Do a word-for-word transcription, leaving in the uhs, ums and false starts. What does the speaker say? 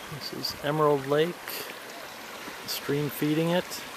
This is Emerald Lake, the stream feeding it.